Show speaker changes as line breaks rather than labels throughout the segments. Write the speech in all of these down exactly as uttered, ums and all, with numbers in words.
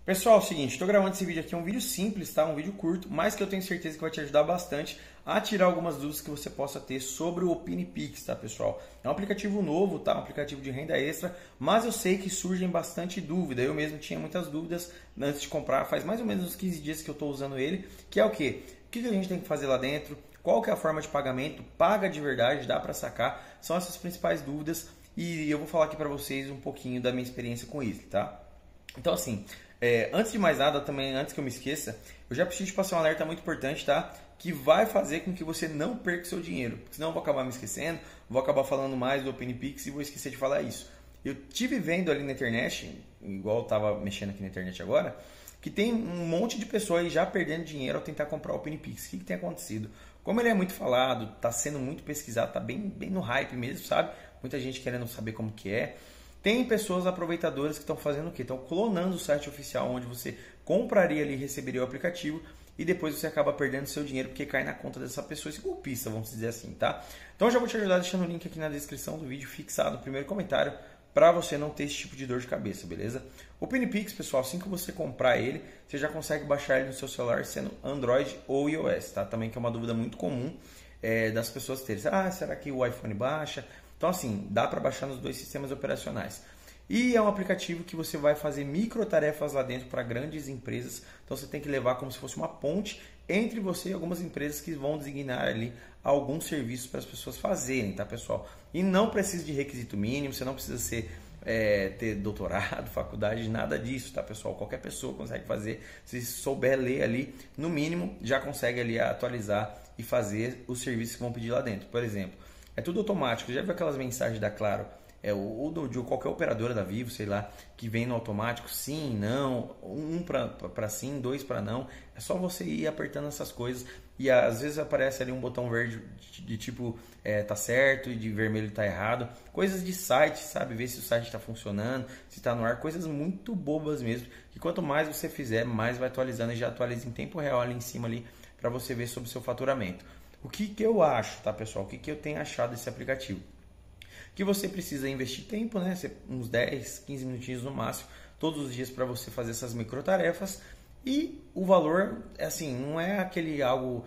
Pessoal, é o seguinte, estou gravando esse vídeo aqui, é um vídeo simples, tá? Um vídeo curto, mas que eu tenho certeza que vai te ajudar bastante a tirar algumas dúvidas que você possa ter sobre o OpiniPix, tá, pessoal? É um aplicativo novo, tá? Um aplicativo de renda extra, mas eu sei que surgem bastante dúvida. Eu mesmo tinha muitas dúvidas antes de comprar, faz mais ou menos uns quinze dias que eu estou usando ele, que é o quê? O que a gente tem que fazer lá dentro? Qual que é a forma de pagamento? Paga de verdade? Dá para sacar? São essas principais dúvidas e eu vou falar aqui para vocês um pouquinho da minha experiência com isso, tá? Então, assim, é, antes de mais nada, também, antes que eu me esqueça, eu já preciso te passar um alerta muito importante, tá? Que vai fazer com que você não perca seu dinheiro. Senão eu vou acabar me esquecendo, vou acabar falando mais do OpiniPix e vou esquecer de falar isso. Eu tive vendo ali na internet, igual eu estava mexendo aqui na internet agora, que tem um monte de pessoas aí já perdendo dinheiro ao tentar comprar o OpiniPix. O que, que tem acontecido? Como ele é muito falado, está sendo muito pesquisado, está bem, bem no hype mesmo, sabe? Muita gente querendo saber como que é. Tem pessoas aproveitadoras que estão fazendo o quê? Estão clonando o site oficial onde você compraria ali e receberia o aplicativo e depois você acaba perdendo seu dinheiro porque cai na conta dessa pessoa, esse golpista, vamos dizer assim, tá? Então eu já vou te ajudar deixando o link aqui na descrição do vídeo fixado no primeiro comentário para você não ter esse tipo de dor de cabeça, beleza? O OpiniPix, pessoal, assim que você comprar ele, você já consegue baixar ele no seu celular sendo Android ou iOS, tá? Também que é uma dúvida muito comum é, das pessoas terem. Ah, será que o iPhone baixa? Então, assim, dá para baixar nos dois sistemas operacionais. E é um aplicativo que você vai fazer micro tarefas lá dentro para grandes empresas. Então, você tem que levar como se fosse uma ponte entre você e algumas empresas que vão designar ali alguns serviços para as pessoas fazerem, tá, pessoal? E não precisa de requisito mínimo, você não precisa ser, é, ter doutorado, faculdade, nada disso, tá, pessoal? Qualquer pessoa consegue fazer. Se souber ler ali, no mínimo, já consegue ali atualizar e fazer os serviços que vão pedir lá dentro. Por exemplo, é tudo automático. Já viu aquelas mensagens da Claro? É, ou de qualquer operadora da Vivo, sei lá, que vem no automático, sim, não, um para sim, dois para não. É só você ir apertando essas coisas e às vezes aparece ali um botão verde de, de tipo, é, tá certo, e de vermelho tá errado. Coisas de site, sabe? Ver se o site está funcionando, se está no ar. Coisas muito bobas mesmo, que quanto mais você fizer, mais vai atualizando e já atualiza em tempo real ali em cima ali para você ver sobre o seu faturamento. O que, que eu acho, tá, pessoal? O que, que eu tenho achado desse aplicativo? Que você precisa investir tempo, né? Uns dez, quinze minutinhos no máximo, todos os dias para você fazer essas micro tarefas. E o valor, assim, não é aquele algo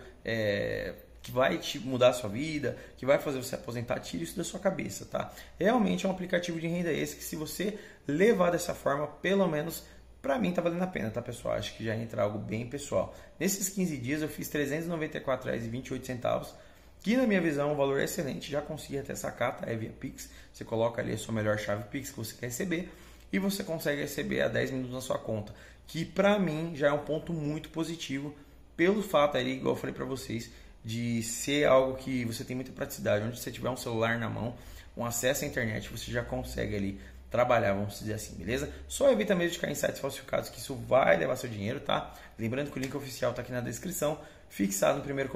é, que vai te mudar a sua vida, que vai fazer você aposentar. Tira isso da sua cabeça, tá? Realmente é um aplicativo de renda esse que, se você levar dessa forma, pelo menos para mim tá valendo a pena, tá, pessoal? Acho que já entra algo bem pessoal. Nesses quinze dias eu fiz trezentos e noventa e quatro reais e vinte e oito centavos, que na minha visão é um valor excelente. Já consegui até sacar, tá? É via Pix. Você coloca ali a sua melhor chave Pix que você quer receber e você consegue receber a dez minutos na sua conta, que para mim já é um ponto muito positivo pelo fato aí, igual eu falei para vocês, de ser algo que você tem muita praticidade. Onde você tiver um celular na mão, um acesso à internet, você já consegue ali trabalhar, vamos dizer assim, beleza? Só evita mesmo de cair em sites falsificados, que isso vai levar seu dinheiro, tá? Lembrando que o link oficial tá aqui na descrição, fixado no primeiro